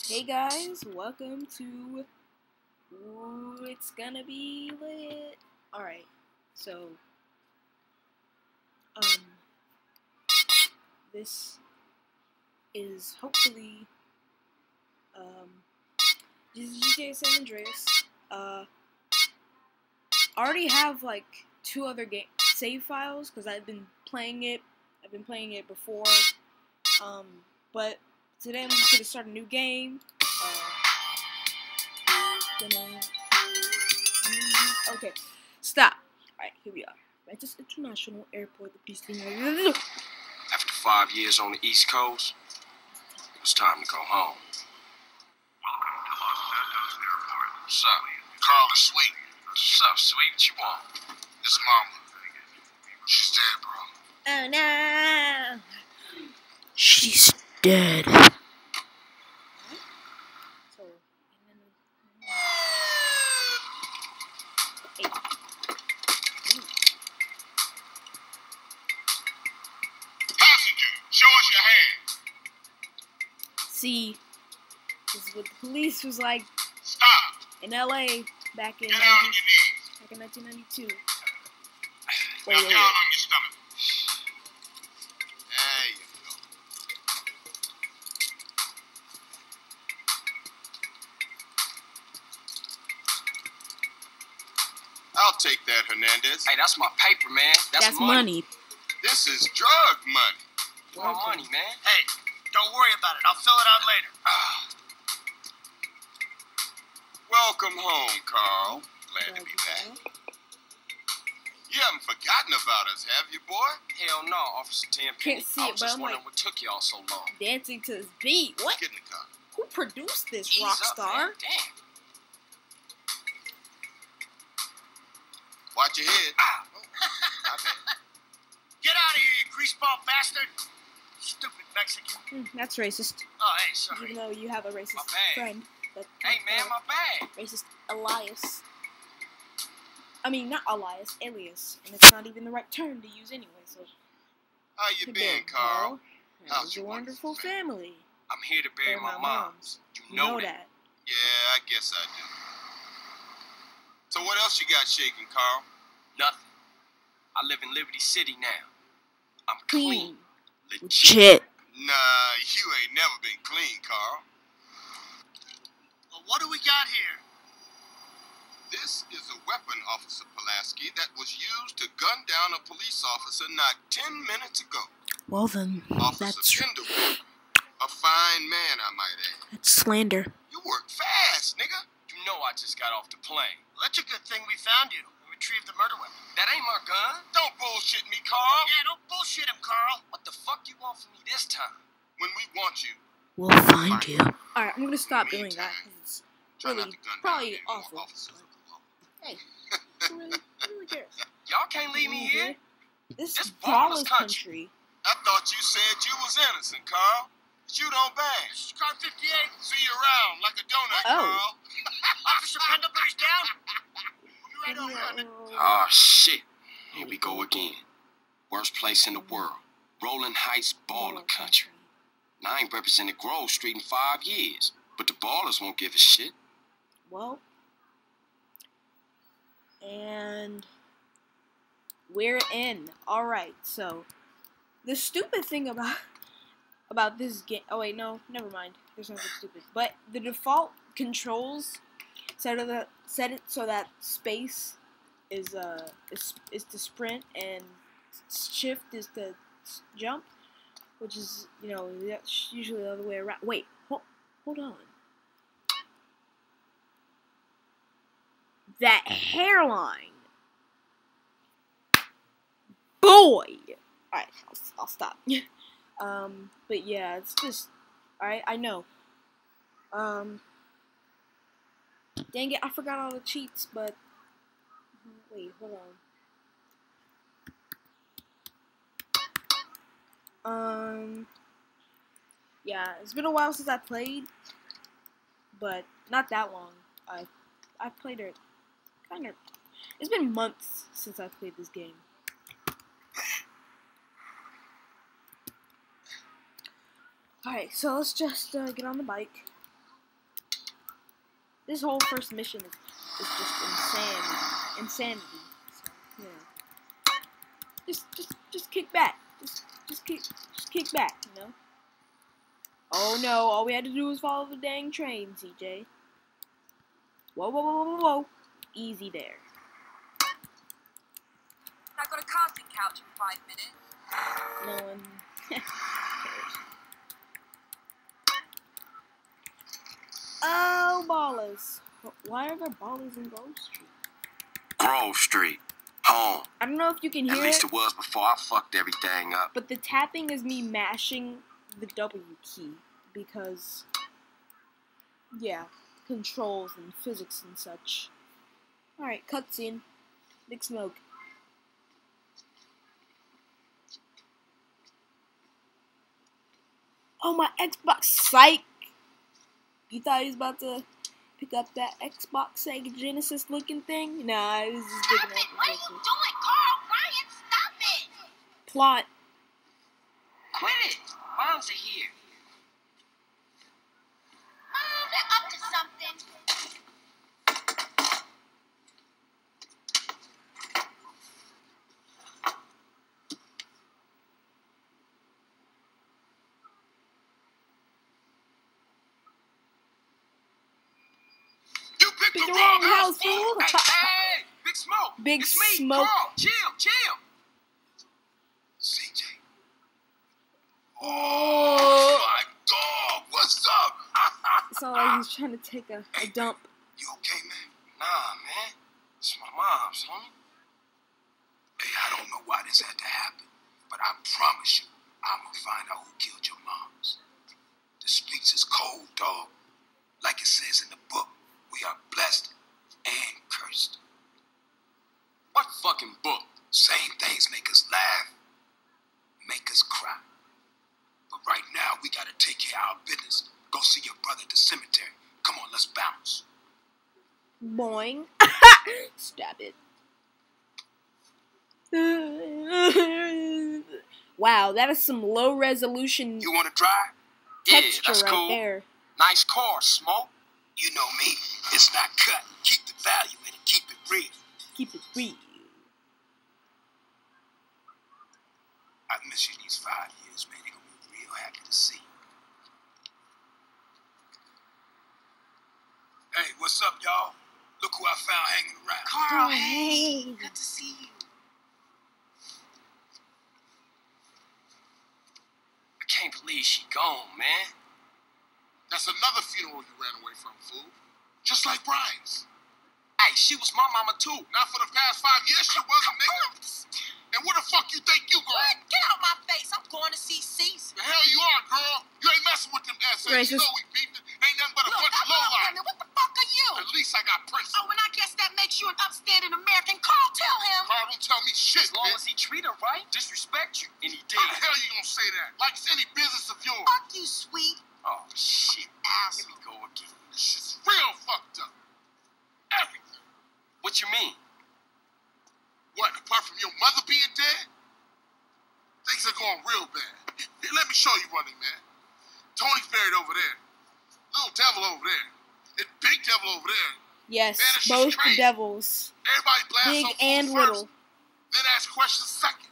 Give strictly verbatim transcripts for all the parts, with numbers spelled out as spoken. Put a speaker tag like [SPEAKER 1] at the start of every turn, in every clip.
[SPEAKER 1] Hey guys, welcome to Ooh, It's Gonna Be Lit. Alright, so um this is hopefully um this is G T A San Andreas. Uh I already have like two other game save files because I've been playing it. I've been playing it before. Um but today I'm just gonna start a new game. Uh gonna Okay, stop. Alright, here we are. Manchester International Airport, the peace thing.
[SPEAKER 2] After five years on the East Coast, it was time to go home. What's up? Carl is sweet. What's up, sweet? What you want? It's mama. She's dead, bro.
[SPEAKER 1] Oh no! She's dead. So, hey.
[SPEAKER 2] Passenger, show us your hand.
[SPEAKER 1] See, this is what the police was like
[SPEAKER 2] Stop.
[SPEAKER 1] in L A back in
[SPEAKER 2] Get down on your knees.
[SPEAKER 1] back in nineteen ninety-two.
[SPEAKER 2] Now
[SPEAKER 1] Wait,
[SPEAKER 2] get
[SPEAKER 1] wait,
[SPEAKER 2] on
[SPEAKER 1] wait.
[SPEAKER 2] your stomach. There you go. I'll take that, Hernandez. Hey, that's my paper, man. That's,
[SPEAKER 1] That's money.
[SPEAKER 2] This is drug money. My money, man. Hey, don't worry about it. I'll fill it out later. Welcome home, Carl. Glad to be back. You haven't forgotten about us, have you, boy? Hell no, Officer Tenpenny.
[SPEAKER 1] Can't see
[SPEAKER 2] I
[SPEAKER 1] it,
[SPEAKER 2] was
[SPEAKER 1] but
[SPEAKER 2] just
[SPEAKER 1] I'm
[SPEAKER 2] wondering
[SPEAKER 1] like-
[SPEAKER 2] what took y'all so long.
[SPEAKER 1] Dancing to this beat. What?
[SPEAKER 2] Get in the car.
[SPEAKER 1] Who produced this
[SPEAKER 2] Ease
[SPEAKER 1] rock
[SPEAKER 2] up,
[SPEAKER 1] star?
[SPEAKER 2] man. Damn. Watch your head. Ah. Oh, my bad. Get out of here, you greaseball bastard! Stupid Mexican.
[SPEAKER 1] Hmm, that's racist.
[SPEAKER 2] Oh, hey, sorry.
[SPEAKER 1] Even though you have a racist
[SPEAKER 2] My bad.
[SPEAKER 1] friend. But
[SPEAKER 2] Hey, man, my bag.
[SPEAKER 1] Racist Elias. I mean, not Elias, Alias. And it's not even the right term to use anyway, so.
[SPEAKER 2] How you
[SPEAKER 1] Good
[SPEAKER 2] been,
[SPEAKER 1] day,
[SPEAKER 2] Carl? How's
[SPEAKER 1] How's
[SPEAKER 2] your
[SPEAKER 1] your wonderful
[SPEAKER 2] wonderful
[SPEAKER 1] family?
[SPEAKER 2] I'm here to bury
[SPEAKER 1] They're
[SPEAKER 2] my,
[SPEAKER 1] my
[SPEAKER 2] mom.
[SPEAKER 1] moms.
[SPEAKER 2] You
[SPEAKER 1] You
[SPEAKER 2] know,
[SPEAKER 1] know
[SPEAKER 2] that.
[SPEAKER 1] that.
[SPEAKER 2] Yeah, I guess I do. So what else you got shaking, Carl? Nothing. I live in Liberty City now. I'm clean.
[SPEAKER 1] Clean.
[SPEAKER 2] Legit. Nah, you ain't never been clean, Carl. Well, what do we got here? This is a weapon, Officer Pulaski, that was used to gun down a police officer not ten minutes ago.
[SPEAKER 1] Well then,
[SPEAKER 2] Officer
[SPEAKER 1] that's
[SPEAKER 2] Penderwood. A fine man, I might add.
[SPEAKER 1] that's slander.
[SPEAKER 2] You work fast, nigga. You know I just got off the plane. Well, that's a good thing we found you and retrieved the murder weapon. That ain't my gun. Don't bullshit me, Carl. Yeah, don't bullshit him, Carl. What the fuck you want from me this time? When we want you.
[SPEAKER 1] We'll find you. Alright, I'm gonna stop doing that because it's
[SPEAKER 2] Try
[SPEAKER 1] really,
[SPEAKER 2] not to gun
[SPEAKER 1] probably
[SPEAKER 2] down any more
[SPEAKER 1] awful.
[SPEAKER 2] officers of the law.
[SPEAKER 1] Hey, who really, who really cares?
[SPEAKER 2] Y'all can't leave me here.
[SPEAKER 1] This
[SPEAKER 2] This
[SPEAKER 1] is
[SPEAKER 2] ballers
[SPEAKER 1] Ballers
[SPEAKER 2] country.
[SPEAKER 1] country.
[SPEAKER 2] I thought you said you was innocent, Carl. But you don't bang. This is car fifty-eight. See you around like a donut,
[SPEAKER 1] Oh.
[SPEAKER 2] Carl. Officer Pendlebury's down. We'll be right over, honey.
[SPEAKER 1] Oh,
[SPEAKER 2] Oh, shit. Here we go again. Worst place in the world. Rolling Heights baller country. Now, I ain't represented Grove Street in five years. But the ballers won't give a shit.
[SPEAKER 1] Well, and we're in. All right. So the stupid thing about about this game. Oh wait, no, never mind. There's nothing stupid. But the default controls set of the set it so that space is uh is is to sprint and shift is to s- jump, which is you know that's usually the other way around. Wait, hold hold on. That hairline. Boy! Alright, I'll, I'll stop. um, but yeah, it's just. Alright, I know. Um. Dang it, I forgot all the cheats, but. Wait, hold on. Um. Yeah, it's been a while since I played. But not that long. I I played it. Kind of. It's been months since I played this game. Alright, so let's just uh, get on the bike. This whole first mission is, is just insanity. Insanity. So, yeah. Just, just, just kick back. Just, just kick, just kick back. You know. Oh no! All we had to do was follow the dang train, C J. Whoa, whoa, whoa, whoa, whoa! Easy there.
[SPEAKER 3] I got a casting couch in five minutes.
[SPEAKER 1] No one cares. Oh, ballers! Why are there ballers in Grove Street?
[SPEAKER 2] Grove Street. Home.
[SPEAKER 1] I don't know if you can hear
[SPEAKER 2] At least
[SPEAKER 1] it,
[SPEAKER 2] it was before I fucked everything up.
[SPEAKER 1] but the tapping is me mashing the W key because, yeah, controls and physics and such. Alright, cutscene. Big Smoke. Oh, my Xbox. Psych! You thought he was about to pick up that Xbox Sega Genesis looking thing? Nah, it was just looking at
[SPEAKER 3] What are you doing, Carl? Ryan, stop it!
[SPEAKER 1] plot.
[SPEAKER 3] Quit it! Moms are here. Mom, they're up to something.
[SPEAKER 2] You picked
[SPEAKER 1] Pick
[SPEAKER 2] the
[SPEAKER 1] the
[SPEAKER 2] wrong
[SPEAKER 1] wrong
[SPEAKER 2] house,
[SPEAKER 1] house,
[SPEAKER 2] fool!
[SPEAKER 1] fool.
[SPEAKER 2] Hey, hey, Big Smoke!
[SPEAKER 1] Big
[SPEAKER 2] it's me,
[SPEAKER 1] Smoke.
[SPEAKER 2] Carl. Chill, chill! C J. Oh, my dog! What's up?
[SPEAKER 1] It's not like he's trying to take a, a dump.
[SPEAKER 2] You okay, man? Nah, man. It's my mom's, homie. Hey, I don't know why this had to happen, but I promise you, I'm gonna find out who killed your moms. The streets is cold, dog. Like it says in the book, we are blessed and cursed. What fucking book? Same things make us laugh, make us cry. But right now, we gotta take care of our business. Go see your brother at the cemetery. Come on, let's bounce.
[SPEAKER 1] Boing. Stab it. Wow, that is some low resolution
[SPEAKER 2] You wanna drive? Yeah,
[SPEAKER 1] texture
[SPEAKER 2] that's
[SPEAKER 1] right
[SPEAKER 2] cool.
[SPEAKER 1] there.
[SPEAKER 2] Nice car, Smoke. You know me. It's not cut. Keep the value in it. Keep it real.
[SPEAKER 1] Keep it real.
[SPEAKER 2] I've missed you these five years, man. You're gonna be real happy to see. Hey, what's up, y'all? Look who I found hanging around.
[SPEAKER 3] Carl,
[SPEAKER 1] Oh,
[SPEAKER 3] hey.
[SPEAKER 1] hey.
[SPEAKER 3] Good to see you.
[SPEAKER 2] I can't believe she gone, man. That's another funeral you ran away from, fool. Just like Brian's. Hey, she was my mama too. Not for the past five years, she wasn't, nigga. And where the fuck you think you
[SPEAKER 3] What?
[SPEAKER 2] going?
[SPEAKER 3] Get out my face. I'm going to see Caesar.
[SPEAKER 2] The hell you are, girl. You ain't messing with them essays. You
[SPEAKER 1] Racist.
[SPEAKER 2] know we beefed it. Ain't nothing but a
[SPEAKER 3] Look,
[SPEAKER 2] bunch of
[SPEAKER 3] I'm not
[SPEAKER 2] lowlife.
[SPEAKER 3] women. What the fuck are you?
[SPEAKER 2] At least I got principles.
[SPEAKER 3] Oh, and I guess that makes you an upstanding American. Carl, tell him.
[SPEAKER 2] Carl don't tell me shit,
[SPEAKER 4] As long
[SPEAKER 2] man.
[SPEAKER 4] as he treat her right, disrespect you, and he did.
[SPEAKER 2] How the hell you gonna say that? Like it's any business of yours.
[SPEAKER 3] Fuck you, sweet
[SPEAKER 4] Oh shit! Here
[SPEAKER 3] asshole.
[SPEAKER 4] we go again.
[SPEAKER 2] This shit's real fucked up. Everything.
[SPEAKER 4] What you mean?
[SPEAKER 2] What, apart from your mother being dead? Things are going real bad. Here, let me show you running, man. Tony's buried over there. Little devil over there. And big devil over there.
[SPEAKER 1] Yes,
[SPEAKER 2] Man, it's just
[SPEAKER 1] both the
[SPEAKER 2] crazy.
[SPEAKER 1] devils.
[SPEAKER 2] Everybody blasts
[SPEAKER 1] Big
[SPEAKER 2] on food
[SPEAKER 1] and
[SPEAKER 2] first,
[SPEAKER 1] little.
[SPEAKER 2] then ask questions second.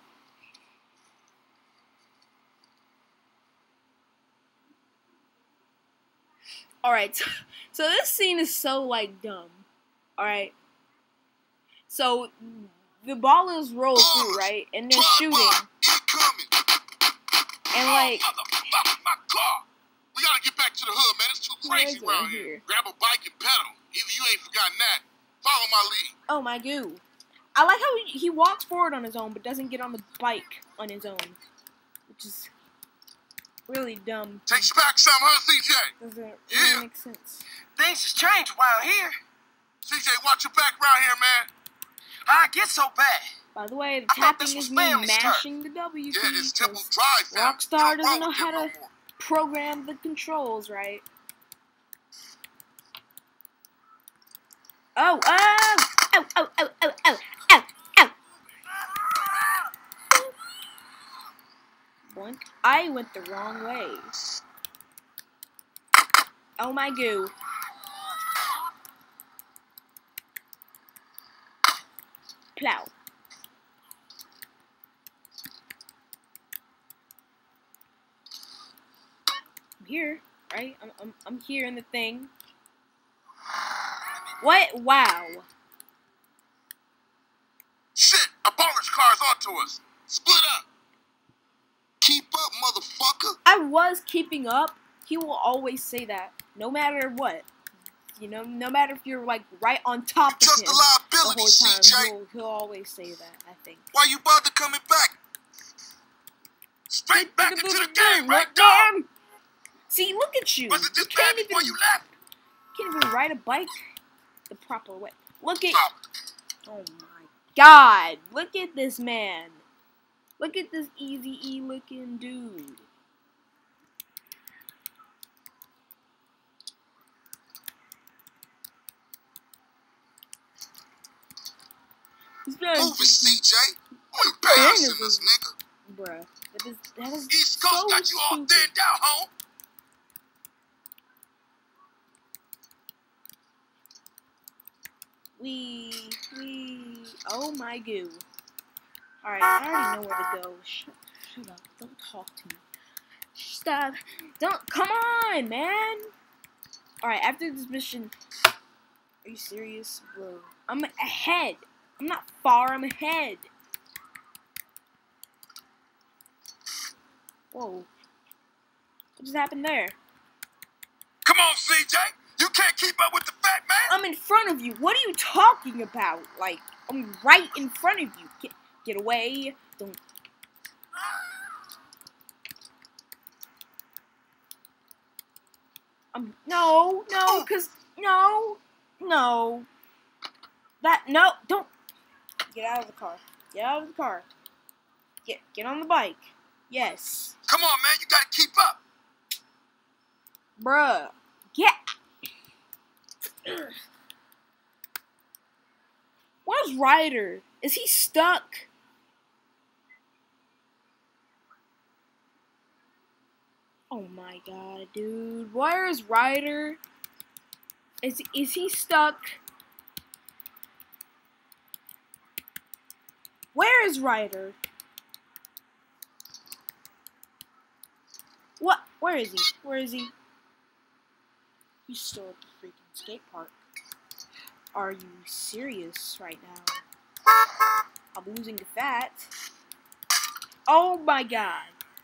[SPEAKER 1] Alright, so this scene is so, like, dumb. Alright? So, the ballers roll through, right? And they're
[SPEAKER 2] Drive
[SPEAKER 1] shooting.
[SPEAKER 2] by, incoming.
[SPEAKER 1] And, like,
[SPEAKER 2] Oh, motherfucker, my car. We gotta get back to the hood, man. It's too
[SPEAKER 1] Where
[SPEAKER 2] crazy
[SPEAKER 1] is it?
[SPEAKER 2] around
[SPEAKER 1] Here.
[SPEAKER 2] here. Grab a bike and pedal. Either you ain't forgotten that. Follow my lead.
[SPEAKER 1] oh my goo. I like how he, he walks forward on his own, but doesn't get on the bike on his own. Which is really dumb.
[SPEAKER 2] Takes you back some, huh, C J?
[SPEAKER 1] Doesn't really
[SPEAKER 2] Yeah.
[SPEAKER 1] make sense.
[SPEAKER 4] Things has changed around here.
[SPEAKER 2] C J, watch your back around here, man.
[SPEAKER 4] How it get so bad?
[SPEAKER 1] By the way, the
[SPEAKER 4] I thought
[SPEAKER 1] tapping
[SPEAKER 4] this was
[SPEAKER 1] is me
[SPEAKER 4] family's turn.
[SPEAKER 1] mashing the W key.
[SPEAKER 2] Yeah, it's Temple
[SPEAKER 1] 'cause
[SPEAKER 2] Drive, fam.
[SPEAKER 1] Rockstar
[SPEAKER 2] You don't
[SPEAKER 1] doesn't
[SPEAKER 2] roll
[SPEAKER 1] know
[SPEAKER 2] with
[SPEAKER 1] how
[SPEAKER 2] them
[SPEAKER 1] to
[SPEAKER 2] no more.
[SPEAKER 1] program the controls right. Oh, oh, oh, oh, oh, oh, oh, oh, oh. Boink. I went the wrong way. Oh my goo. Plow. I'm here, right? I'm, I'm, I'm here in the thing. What? Wow.
[SPEAKER 2] Shit, a bonus car's onto us. Split up. Keep up, motherfucker.
[SPEAKER 1] I was keeping up. He will always say that, no matter what. You know, no matter if you're like right on top of
[SPEAKER 2] Just
[SPEAKER 1] him
[SPEAKER 2] a
[SPEAKER 1] the
[SPEAKER 2] liability,
[SPEAKER 1] whole
[SPEAKER 2] C J.
[SPEAKER 1] time, he'll, he'll always say that, I think.
[SPEAKER 2] Why you bother coming back? Straight back into the game, right, dog?
[SPEAKER 1] See, look at you.
[SPEAKER 2] Was it
[SPEAKER 1] You
[SPEAKER 2] this bad
[SPEAKER 1] can't even,
[SPEAKER 2] before you left?
[SPEAKER 1] can't even ride a bike the proper way. Look at,
[SPEAKER 2] Oh,
[SPEAKER 1] oh my God, look at this man. Look at this Eazy-E looking dude. He's very
[SPEAKER 2] move it, C J. I'm embarrassing this nigga.
[SPEAKER 1] Bruh, that is, that is
[SPEAKER 2] East Coast
[SPEAKER 1] so
[SPEAKER 2] got you all
[SPEAKER 1] stupid.
[SPEAKER 2] thinned out, home.
[SPEAKER 1] We, we, oh my goo. Alright, I already know where to go. Shut, shut up, don't talk to me. Stop, don't, come on, man. Alright, after this mission, are you serious? Bro, I'm ahead. I'm not far, I'm ahead. Whoa. What just happened there?
[SPEAKER 2] Come on, C J. You can't keep up with the fat man.
[SPEAKER 1] I'm in front of you. What are you talking about? Like, I'm right in front of you. Get, get away. Don't. Um, no, no, cause, no, no. That, no, don't. Get out of the car. Get out of the car. Get, get on the bike. Yes.
[SPEAKER 2] Come on, man. You gotta keep up.
[SPEAKER 1] Bruh. Get. Where's Ryder? Is he stuck? Oh my god, dude. Where is Ryder? Is is he stuck? Where is Ryder? What? Where is he? Where is he? He's still at the freaking skate park. Are you serious right now? I'm losing the fat. Oh my god.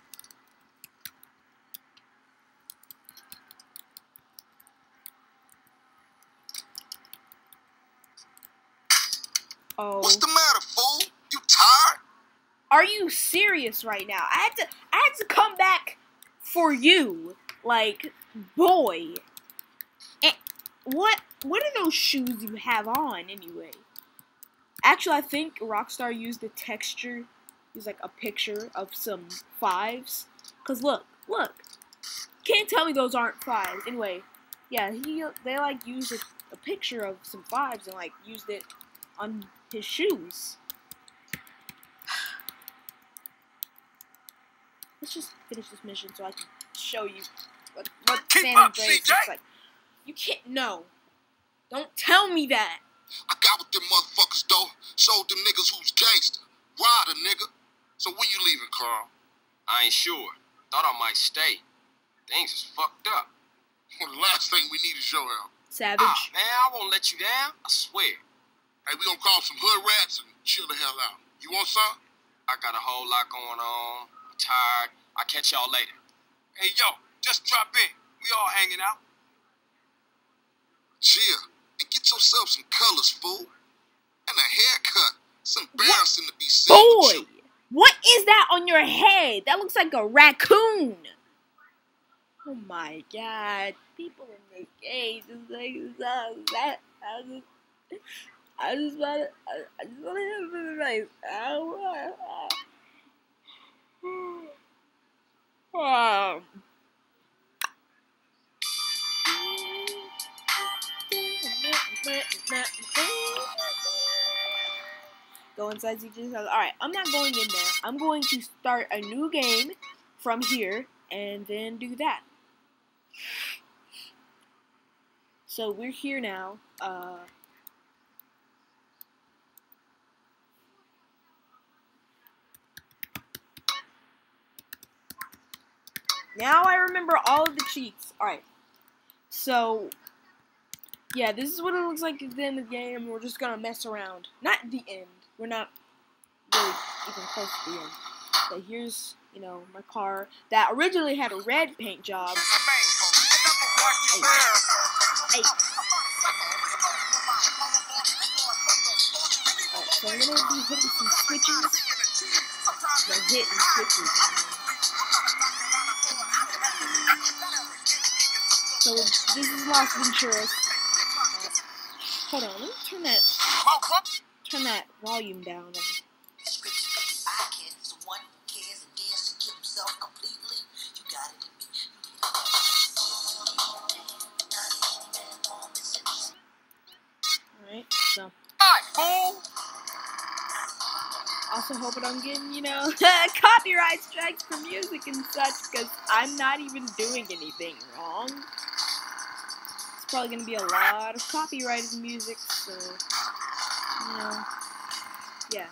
[SPEAKER 1] Oh.
[SPEAKER 2] What's the matter, fool? You tired?
[SPEAKER 1] Are you serious right now? I had to I had to come back for you. Like, boy. And what what are those shoes you have on anyway? Actually, I think Rockstar used the texture, used like a picture of some fives. Cause look, look. Can't tell me those aren't fives. Anyway, yeah, he they like used a, a picture of some fives and like used it on his shoes. Let's just finish this mission so I can show you what, what
[SPEAKER 2] Keep
[SPEAKER 1] San
[SPEAKER 2] up,
[SPEAKER 1] Andreas
[SPEAKER 2] C J.
[SPEAKER 1] looks like. You can't, no. Don't tell me that.
[SPEAKER 2] I got with them motherfuckers, though. Showed them niggas who's gangster. Rider, nigga. So when you leaving, Carl?
[SPEAKER 4] I ain't sure. Thought I might stay. Things is fucked up.
[SPEAKER 2] Well, the last thing we need is your help.
[SPEAKER 1] Savage.
[SPEAKER 4] Ah, man, I won't let you down. I swear.
[SPEAKER 2] Hey, we gonna call some hood rats and chill the hell out. You want some?
[SPEAKER 4] I got a whole lot going on. I'm tired. I'll catch y'all later.
[SPEAKER 2] Hey, yo, just drop in. We all hanging out. Chill. And get yourself some colors, fool. And a haircut. It's embarrassing to be seen with
[SPEAKER 1] Boy,
[SPEAKER 2] you.
[SPEAKER 1] what is that on your head? That looks like a raccoon. Oh my god. People in this game just like that. I just, I just want to, I, I just want to have some advice. I want Wow. Go inside C J's house. Alright, I'm not going in there. I'm going to start a new game from here and then do that. So we're here now. Uh, Now I remember all of the cheats. Alright. So, yeah, this is what it looks like at the end of the game. We're just gonna mess around. Not the end. We're not really even close to the end. But here's, you know, my car that originally had a red paint job. Hey. Hey. Alright, so I'm gonna be hitting some switches. I'm hitting switches. So this is Las Venturas. Uh, hold on, let me turn that turn that volume down. Alright, so also hoping I'm getting, you know, copyright strikes for music and such, because I'm not even doing anything wrong. It's probably gonna be a lot of copyrighted music, so, you know, yeah.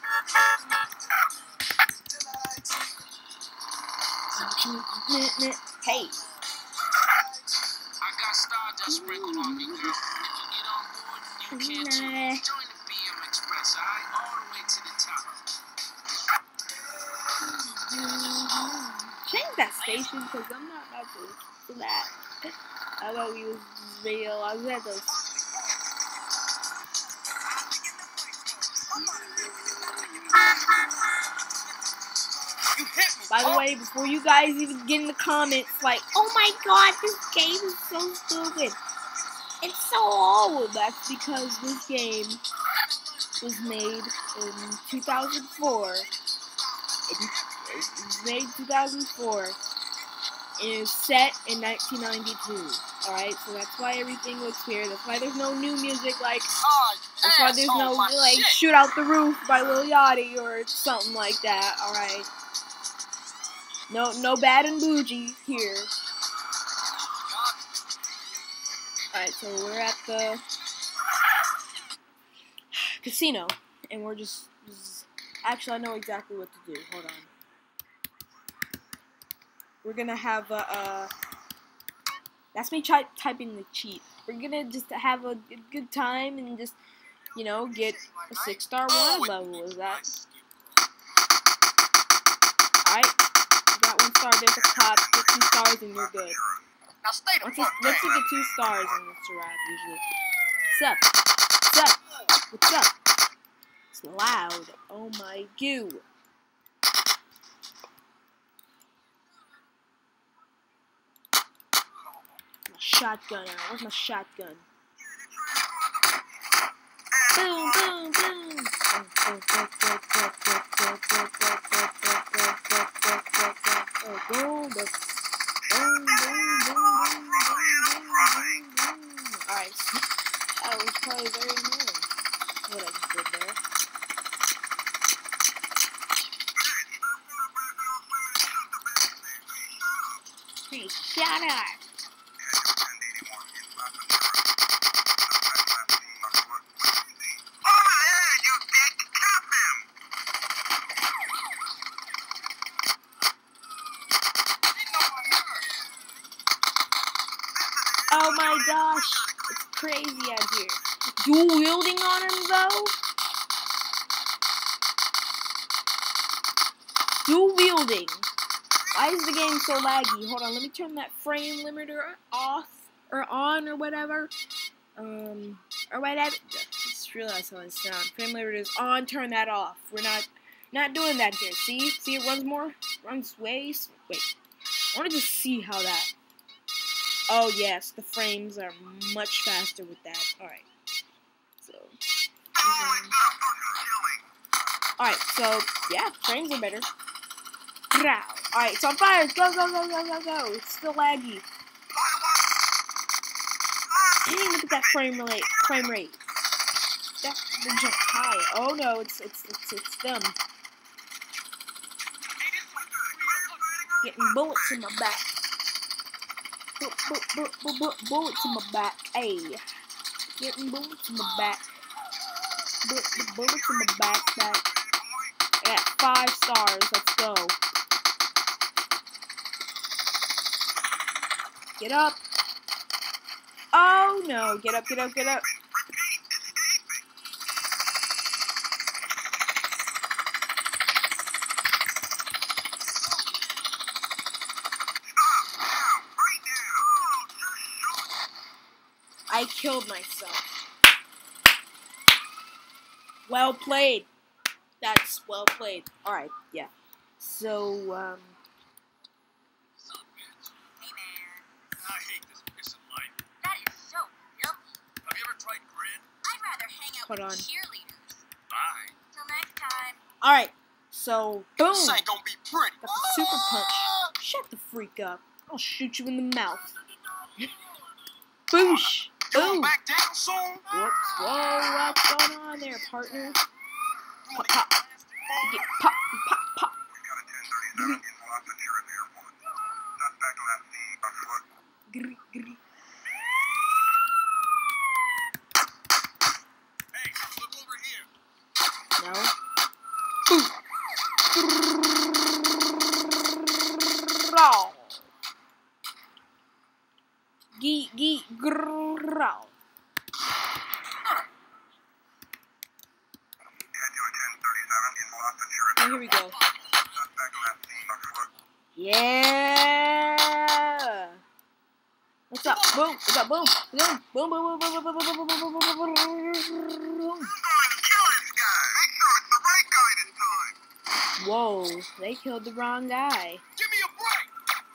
[SPEAKER 1] Hey.
[SPEAKER 4] I got Stardust sprinkled on you, girl. If you get on board, you can't choose. Join the B M Express, alright? All the way to the top.
[SPEAKER 1] Change that station, because I'm not about to listen to that. I thought we was real. I was at those. By the way, before you guys even get in the comments like, oh my god, this game is so stupid. It's so old. That's because this game was made in two thousand four. It, it was made in two thousand four. And it was set in nineteen ninety-two. Alright, so that's why everything looks weird. That's why there's no new music like... That's why there's no, like, Shoot Out the Roof by Lil Yachty or something like that. Alright. No, no Bad and Bougie here. Alright, so we're at the casino, and we're just, just... Actually, I know exactly what to do. Hold on. We're gonna have a, uh... That's me try typing the cheat. We're gonna just have a good time and just, you know, get a six-star one level. Is that? Alright. You got one star, there's a cop. Get two stars and you're good. Once, it's, once you get two stars, and it's a wrap, usually. What's up? What's up? What's up? It's loud. Oh my goo. My shotgun out. Where's my shotgun? Boom, boom, boom. Boom, boom. Alright, that was probably very annoying, what I just did there. Hey, shut up! Oh my gosh, it's crazy out here. Dual wielding on him though? Dual wielding. Why is the game so laggy? Hold on, let me turn that frame limiter off or on or whatever. Um, or whatever. Just realized how it sounds. Frame limiter is on. Turn that off. We're not not doing that here. See, see, it runs more. Runs way. Wait, I want to just see how that. Oh yes, the frames are much faster with that. Alright. So. Um, Alright, so, yeah, frames are better. Alright, it's on fire! Go, go, go, go, go, go! It's still laggy. Dang, look at that frame rate. Frame rate. That they jump high. Oh no, it's it's it's it's them. Getting bullets in my back. Bu bu bu bu bu bullets in my back. Hey, getting bullets in my back. Bu bu bullets in my back. Back. I got five stars. Let's go. Get up. Oh no, get up, get up, get up. I killed myself. Well played. That's well played. Alright, yeah. So, um...
[SPEAKER 5] Hey, man.
[SPEAKER 4] I hate this piss of life.
[SPEAKER 5] That is so filthy.
[SPEAKER 4] Have you ever tried grin?
[SPEAKER 5] I'd rather hang out
[SPEAKER 1] Hold
[SPEAKER 5] with
[SPEAKER 1] on.
[SPEAKER 5] cheerleaders.
[SPEAKER 4] Bye.
[SPEAKER 5] Till next time.
[SPEAKER 1] Alright, so, boom!
[SPEAKER 2] This ain't gonna be pretty.
[SPEAKER 1] Got the super punch. Shut the freak up. I'll shoot you in the mouth. Boosh!
[SPEAKER 2] Going
[SPEAKER 1] Boom!
[SPEAKER 2] back down soon?
[SPEAKER 1] Whoops. Whoa, what's going on there, partner? Pop, pop. Get pop, pop, pop. Grr, grr.
[SPEAKER 4] Hey, look over here.
[SPEAKER 1] No. Boom. Growl. Gee, gee, growl. Oh, here we go. Yeah. What's up? Boom. What's up? Boom. Boom. Boom. Boom. Boom. Boom. Boom. Boom. Boom. Boom. Boom. Boom. Boom. Boom. Whoa, they killed the wrong guy.
[SPEAKER 4] Give me a break.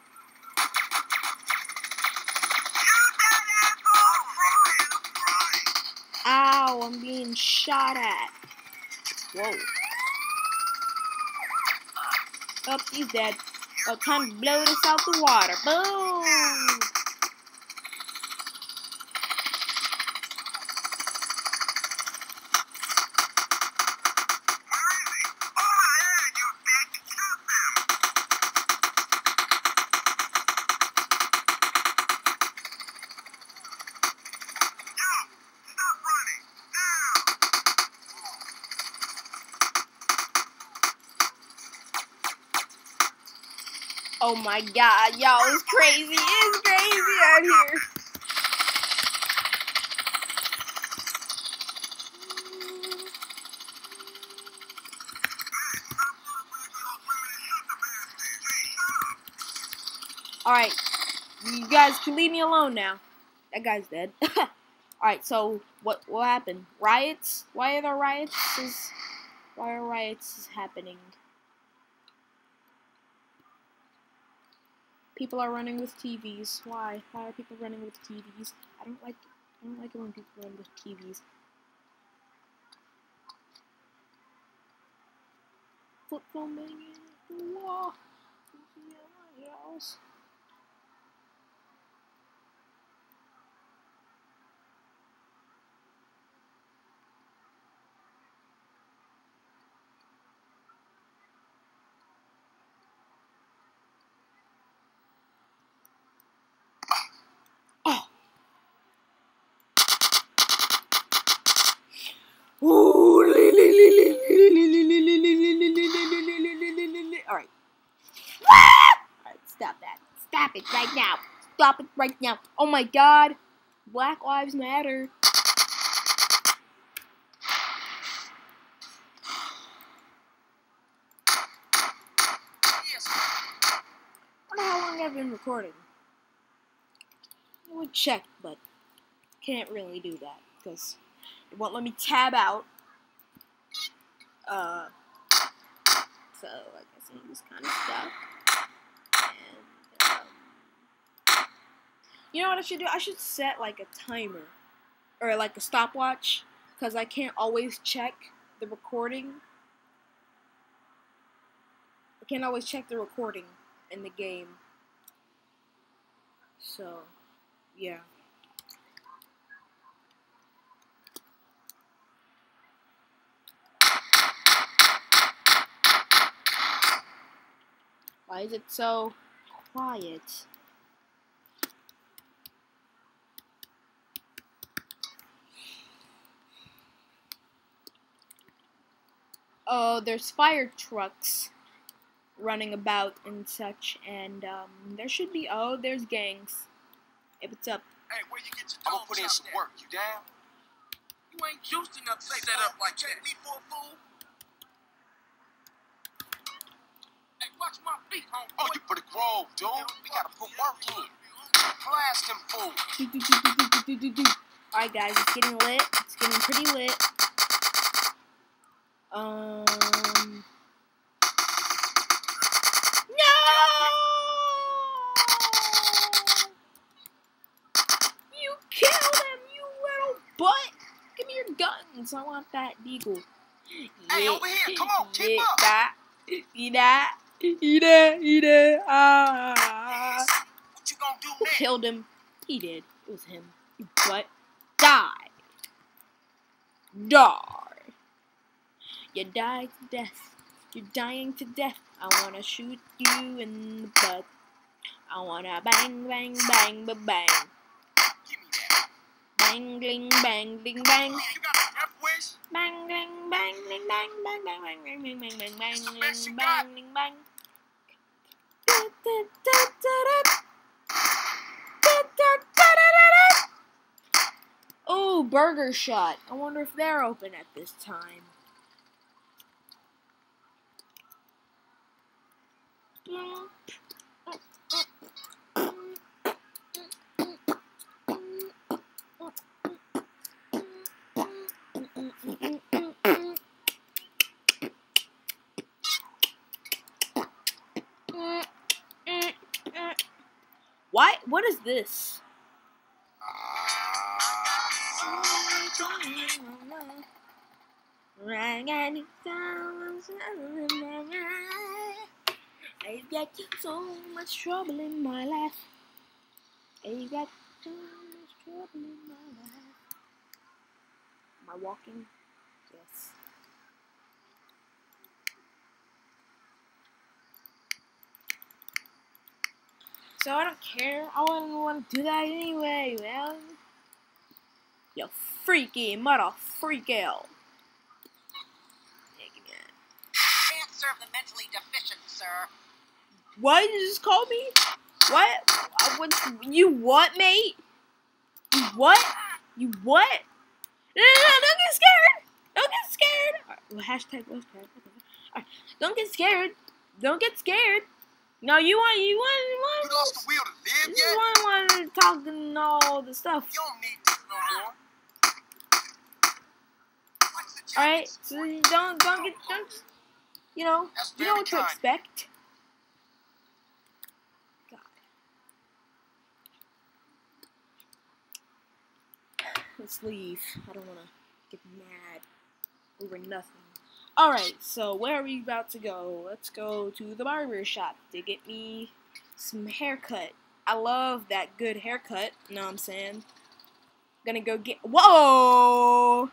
[SPEAKER 1] Ow, I'm being shot at. Whoa. Oh, he's dead. Oh, time to blow this out the water. Boom! Oh my god, y'all, it's crazy. It's crazy out here. Alright, you guys can leave me alone now. That guy's dead. Alright, so what what happened? Riots? Why are there riots? Is, why are riots happening? People are running with T Vs. Why? Why are people running with T Vs? I don't like I don't like it when people run with T Vs. Football banging the wall. Alright. Alright, stop that. Stop it right now. Stop it right now. Oh my god. Black Lives Matter.
[SPEAKER 4] Yes.
[SPEAKER 1] I wonder how long I've been recording. I would check, but can't really do that because it won't let me tab out. Uh, so I guess I'm just kind of stuck. And um, you know what I should do? I should set like a timer or like a stopwatch because I can't always check the recording. I can't always check the recording in the game. So, yeah. Why is it so quiet? Oh, there's fire trucks running about and such, and um, there should be. Oh, there's gangs. Hey, what's up?
[SPEAKER 4] Hey, where you get your
[SPEAKER 2] I'm gonna
[SPEAKER 4] dog
[SPEAKER 2] put in
[SPEAKER 4] chopped
[SPEAKER 2] some
[SPEAKER 4] at?
[SPEAKER 2] work. You down?
[SPEAKER 4] You ain't juiced enough to set up like that. Me for a fool? Hey, watch my feet, homeboy.
[SPEAKER 2] Oh, you put a grove, dude. We gotta put work in. Blast him, fool.
[SPEAKER 1] Do, do, do, do, do, do, do, do. Alright, guys, it's getting lit. It's getting pretty lit. Um. No! You killed him, you little butt! Give me your guns. I want that deagle.
[SPEAKER 2] Hey, over here. Come on, keep
[SPEAKER 1] yeah,
[SPEAKER 2] up.
[SPEAKER 1] That. Eat that. Eat it. Eat it. Ah.
[SPEAKER 2] What you gonna do
[SPEAKER 1] Who
[SPEAKER 2] next?
[SPEAKER 1] killed him? He did. It was him. You butt. Die. Die. You die to death. You're dying to death. I wanna shoot you in the butt. I wanna bang, bang, bang, ba bang.
[SPEAKER 2] Give me that.
[SPEAKER 1] Bang, bling, bang, bling, bang.
[SPEAKER 2] You got a death wish?
[SPEAKER 1] Bang, bling, bang, bling, bang, bang, bang, bang, bang, bang, bang, bang, bang,
[SPEAKER 2] It's the best
[SPEAKER 1] bling,
[SPEAKER 2] you got.
[SPEAKER 1] bang, bling, bang. Da, da, da, da, da. Da, da, da, da, da, da. Oh, Burger Shot. I wonder if they're open at this time. Why? What is this? I've got so much trouble in my life. I've got so much trouble in my life. Am I walking? Yes. So I don't care. I wouldn't want to do that anyway, man. You freaky mother freak out.
[SPEAKER 5] Can't serve the mentally deficient, sir.
[SPEAKER 1] What did you just call me? What? Uh, what? You what, mate? You what? You what? No, no, no! Don't get scared! Don't get scared! Right, well, hashtag was scared. Right, don't get scared. Don't get scared. No, you want, you want, you want.
[SPEAKER 2] You lost the will to live
[SPEAKER 1] You
[SPEAKER 2] yet?
[SPEAKER 1] want, want to talk and all the stuff.
[SPEAKER 2] You don't need this no more. What's the jacket?
[SPEAKER 1] All right, so you don't, don't get, don't. You know,
[SPEAKER 2] That's
[SPEAKER 1] you know
[SPEAKER 2] very
[SPEAKER 1] what to
[SPEAKER 2] kind.
[SPEAKER 1] expect. God. Let's leave. I don't want to get mad over nothing. Alright, so where are we about to go? Let's go to the barber shop to get me some haircut. I love that good haircut, you know what I'm saying? Gonna go get. Whoa!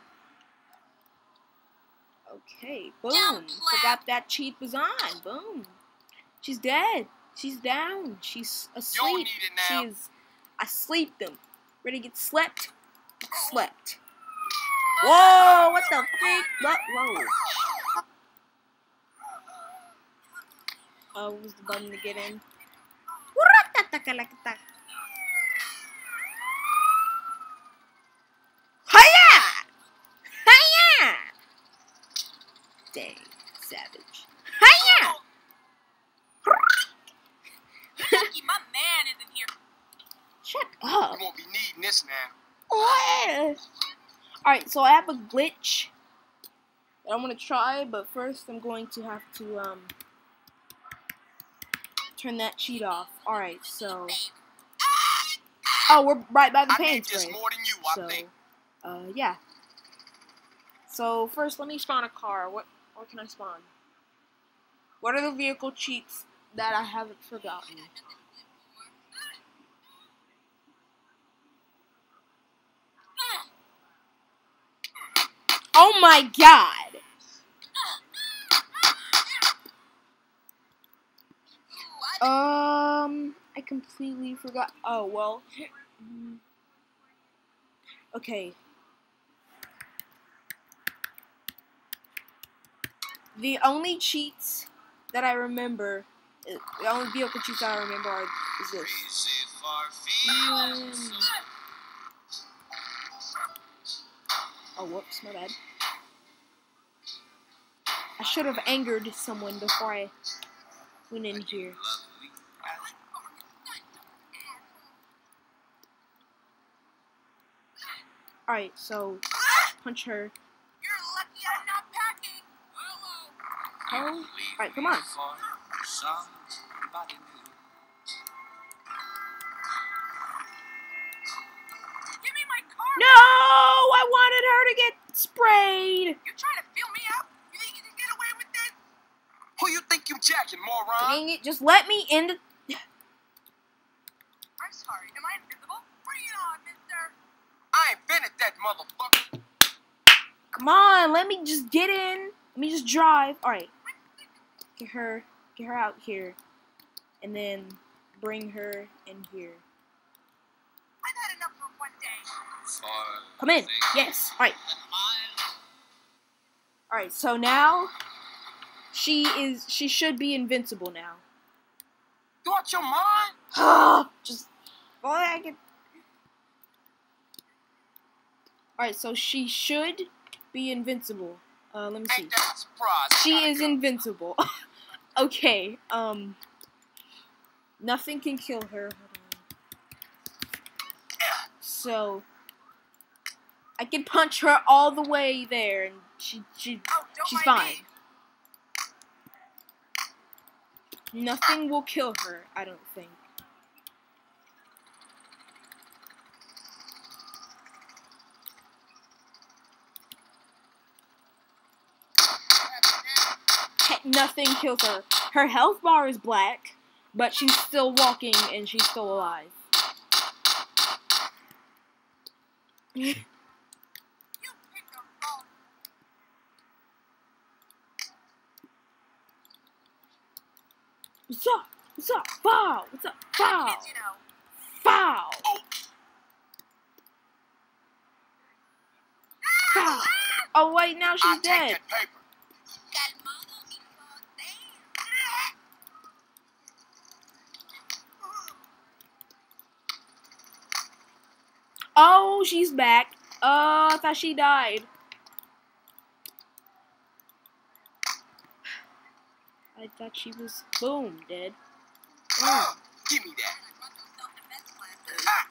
[SPEAKER 1] Okay, boom. Forgot that cheat was on. Boom. She's dead. She's down. She's asleep.
[SPEAKER 2] You don't need it now.
[SPEAKER 1] She's asleep them. Ready to get slept? Get slept. Whoa, what the freak? What? Whoa. Oh, what was the button to get in? Hiya! Hiya! Dang, savage. Hiya!
[SPEAKER 5] Lucky my man isn't here.
[SPEAKER 1] Shut up.
[SPEAKER 2] You won't be needing this now.
[SPEAKER 1] What? Alright, so I have a glitch that I'm gonna try, but first I'm going to have to um turn that cheat off. Alright, so oh, we're right by the
[SPEAKER 2] I need
[SPEAKER 1] paint
[SPEAKER 2] this
[SPEAKER 1] spray.
[SPEAKER 2] more than you,
[SPEAKER 1] So,
[SPEAKER 2] I think.
[SPEAKER 1] uh, yeah. So first, let me spawn a car. What what can I spawn? What are the vehicle cheats that I haven't forgotten? Oh my god! Um, I completely forgot. Oh, well. Okay. The only cheats that I remember, the only vehicle cheats I remember are, is this.
[SPEAKER 2] Crazy for feet.
[SPEAKER 1] Mm. Oh, whoops, my bad. I should have angered someone before I went in here. Alright, so punch her.
[SPEAKER 5] You're lucky I'm not packing.
[SPEAKER 1] Oh, alright, come on.
[SPEAKER 5] Give me my car.
[SPEAKER 1] No, I wanted her to get sprayed.
[SPEAKER 5] You're trying to feel me up? You think you can get away with this?
[SPEAKER 3] Who you think you jacking, moron?
[SPEAKER 1] Dang it, just let me in the...
[SPEAKER 5] I'm sorry. Am I invisible? Bring it on, mister.
[SPEAKER 3] I ain't been at that motherfucker.
[SPEAKER 1] Come on, let me just get in. Let me just drive. Alright. Get her, get her out here. And then bring her in here.
[SPEAKER 5] I've had enough for one day.
[SPEAKER 1] Come in. Yes. Alright. Alright, so now she is she should be invincible now.
[SPEAKER 3] You out your mind?
[SPEAKER 1] Just boy I can Alright, so she should be invincible. Uh let me see.
[SPEAKER 3] Ain't that a surprise?
[SPEAKER 1] She is invincible. Okay, um nothing can kill her. Hold on. So I can punch her all the way there and she she
[SPEAKER 5] Oh, don't
[SPEAKER 1] she's
[SPEAKER 5] mind
[SPEAKER 1] fine.
[SPEAKER 5] me.
[SPEAKER 1] Nothing will kill her, I don't think. Nothing kills her. Her health bar is black, but she's still walking and she's still alive.
[SPEAKER 5] You picked a wrong.
[SPEAKER 1] What's up? What's up? Foul! What's up? Foul!
[SPEAKER 5] Kids, you know.
[SPEAKER 1] Foul! Foul! Oh wait, now she's
[SPEAKER 3] I'll take
[SPEAKER 1] dead.
[SPEAKER 3] that paper.
[SPEAKER 1] Oh, she's back. Oh, I thought she died. I thought she was, boom, dead.
[SPEAKER 3] Oh, give me that. Ah.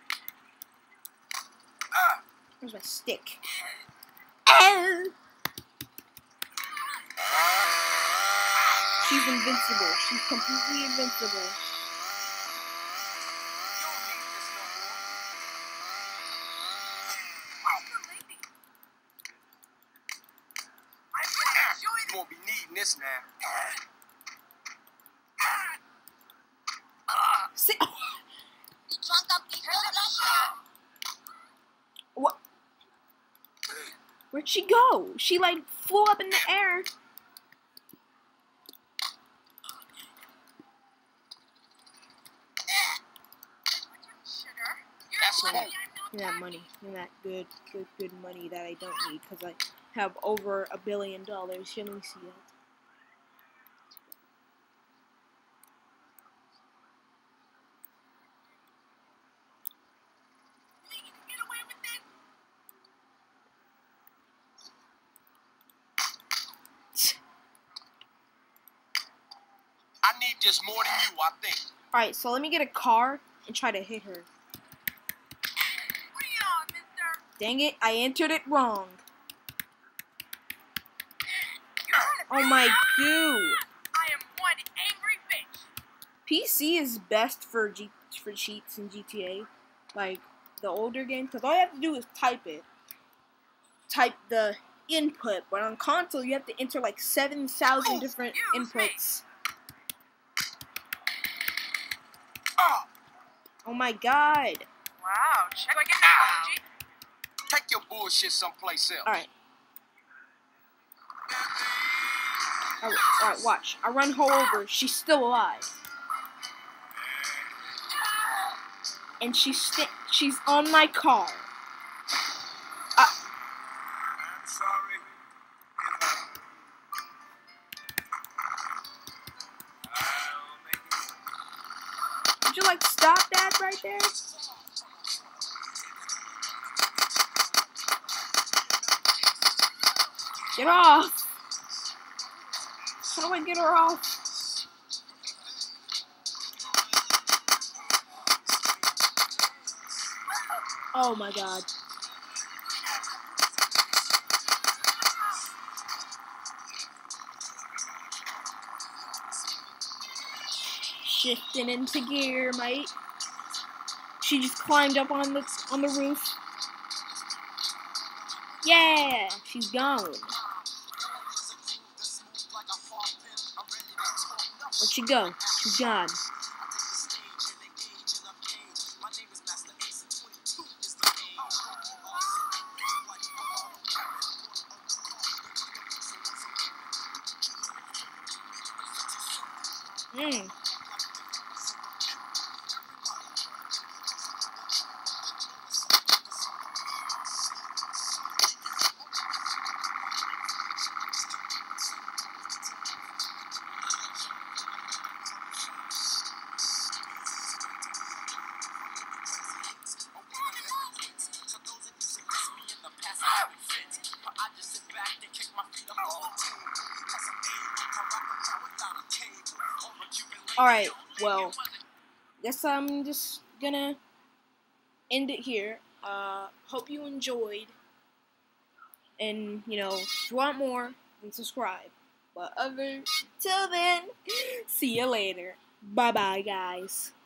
[SPEAKER 3] Ah.
[SPEAKER 1] Where's my stick? Oh. She's invincible. She's completely invincible.
[SPEAKER 3] You won't be needing this now.
[SPEAKER 1] Sit.
[SPEAKER 5] Drunk up the
[SPEAKER 1] What? Where'd she go? She like flew up in the air.
[SPEAKER 3] That's
[SPEAKER 1] Give me
[SPEAKER 3] right.
[SPEAKER 1] that money. Give me that good, good, good money that I don't need because I have over a billion dollars. Let me see that.
[SPEAKER 3] I need this more than you, I think.
[SPEAKER 1] Alright, so let me get a car and try to hit her.
[SPEAKER 5] Bring it on, mister.
[SPEAKER 1] Dang it, I entered it wrong.
[SPEAKER 5] You're trying to
[SPEAKER 1] Oh
[SPEAKER 5] feel
[SPEAKER 1] my
[SPEAKER 5] me up?
[SPEAKER 1] goo.
[SPEAKER 5] I am one angry bitch.
[SPEAKER 1] P C is best for G for cheats in G T A, like the older games, because all you have to do is type it. Type the input, but on console you have to enter like seven thousand different
[SPEAKER 5] Excuse me.
[SPEAKER 1] inputs.
[SPEAKER 3] Oh,
[SPEAKER 1] Oh my god.
[SPEAKER 5] Wow. Check. Do I get an apology?
[SPEAKER 3] take your bullshit someplace else.
[SPEAKER 1] Alright. Alright, alright, watch. I run her over. She's still alive. And she's sti she's on my car. Uh,
[SPEAKER 3] I'm sorry.
[SPEAKER 1] would you like to stop stop that right there? Get off! How do I get her off? Oh my god. Shifting into gear, mate. She just climbed up on the on the roof. Yeah, she's gone. Where'd she go? She's gone. Hmm. Alright, well, guess I'm just gonna end it here. Uh, hope you enjoyed. And, you know, if you want more, then subscribe. But other, till then, see you later. Bye-bye, guys.